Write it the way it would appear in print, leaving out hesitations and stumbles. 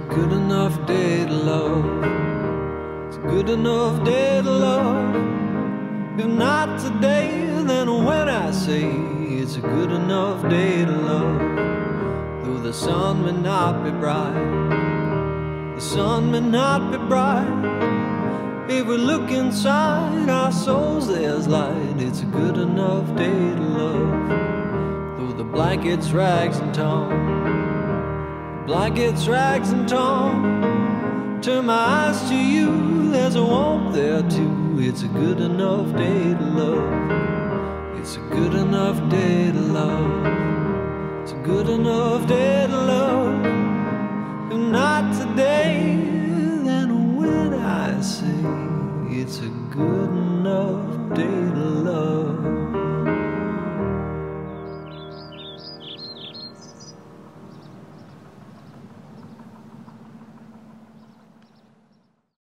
good enough day to love. It's a good enough day to love. If not today, then when I say it's a good enough day to love. Though the sun may not be bright, the sun may not be bright, if we look inside our souls there's light. It's a good enough day to love. Though the blankets, rags and torn, blankets, rags and torn, turn my eyes to you, there's a warmth there too. It's a good enough day to love. It's a good enough day to love. It's a good enough day to love. If not today, then when I say it's a good enough day to love.